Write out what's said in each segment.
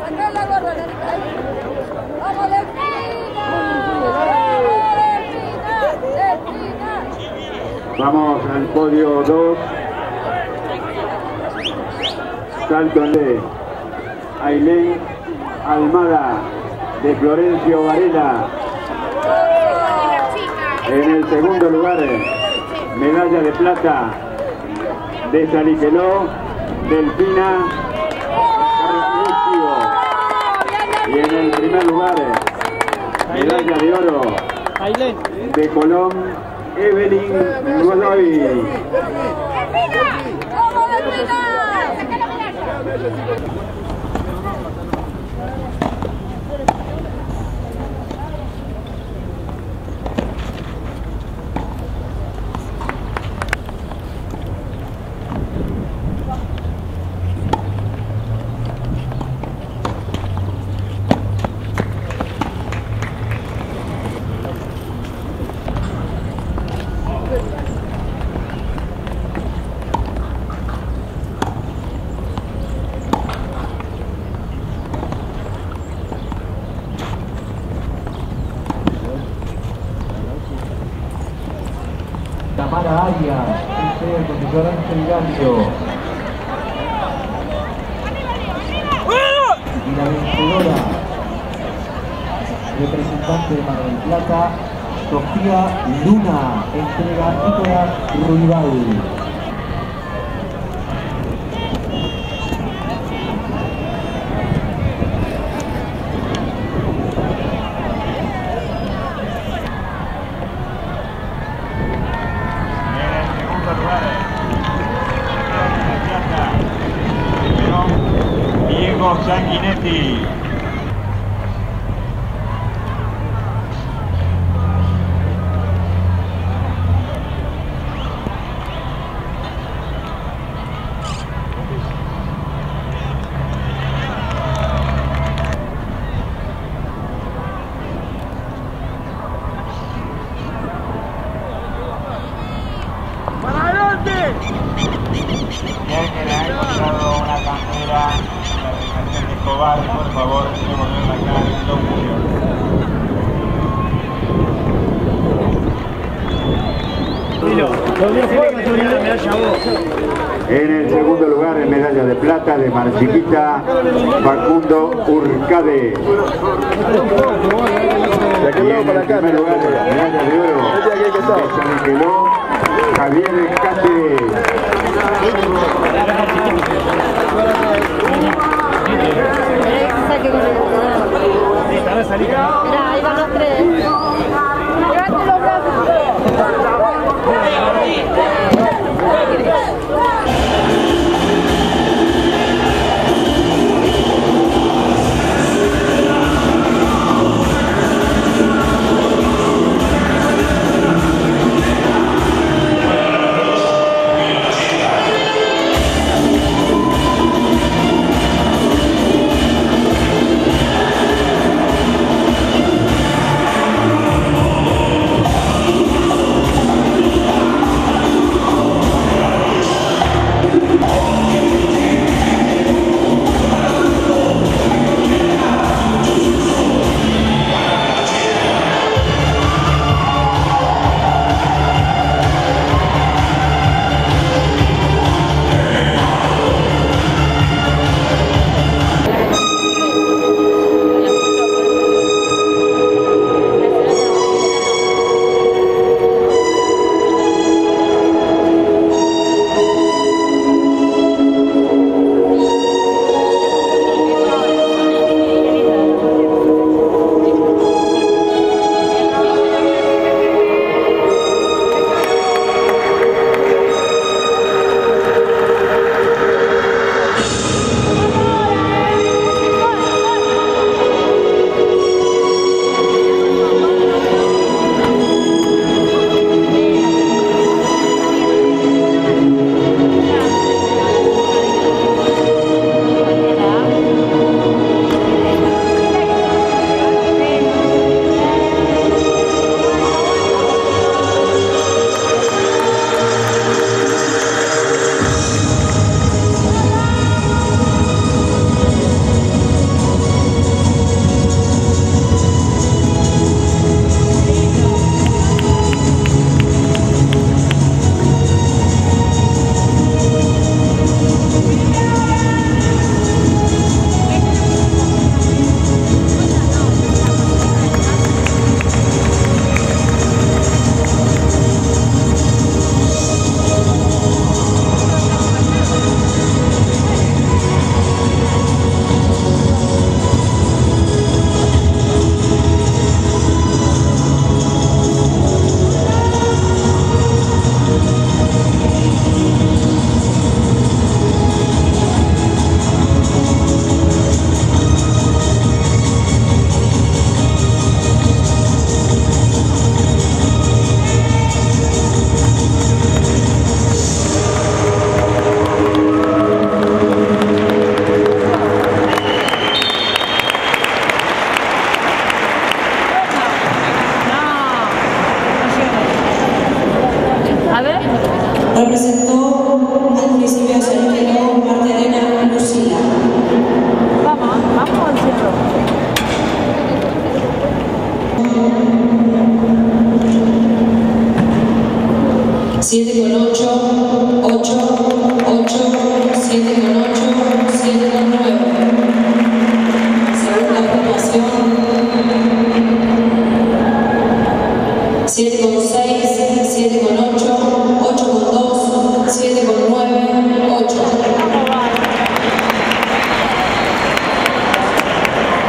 Vamos al podio 2. Salto de Ailén Almada de Florencio Varela. En el segundo lugar, medalla de plata de Saliqueló, Delfina Carrasco. Y en el primer lugar, medalla de oro de Colón, Evelyn Godoy. Tamara Arias, el profesor Ángel Gallo. Y la vencedora, representante de Mar del Plata, Sofía Luna, entrega Nicolás Ruibal. Diego Sanguinetti. Que le ha encontrado una cantera en la región de Escobar, por favor, tenemos que verla acá en Don Julio. En el segundo lugar, en medalla de plata de Marchiquita, Facundo Urcade. Y en el primer lugar, medalla de oro de Saliqueló, Javier Cáceres. Mira, ahí van los tres. Levante los brazos.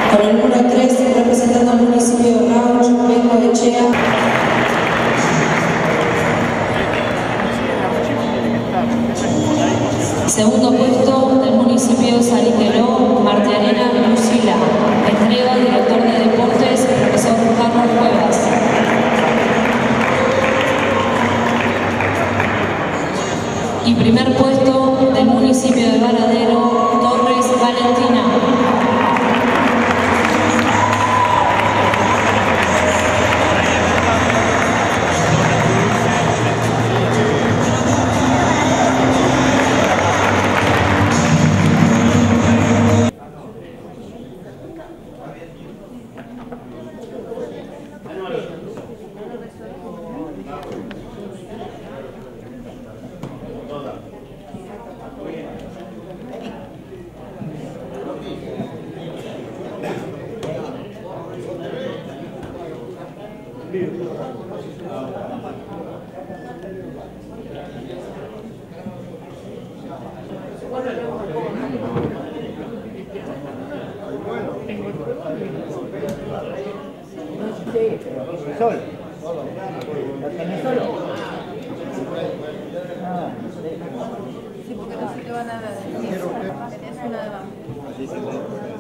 Con el número 3, representando al municipio de Rauch, Bengoechea. Segundo puesto del municipio de Saliteló, Martiarena Lucila. Entrega al director de deportes, profesor Carlos Cuevas. Y primer puesto del municipio de Varadero, Torres Valentina. Sol. ¿La tenés solo? Sí, porque no se te van a ver. Tenés una de abajo.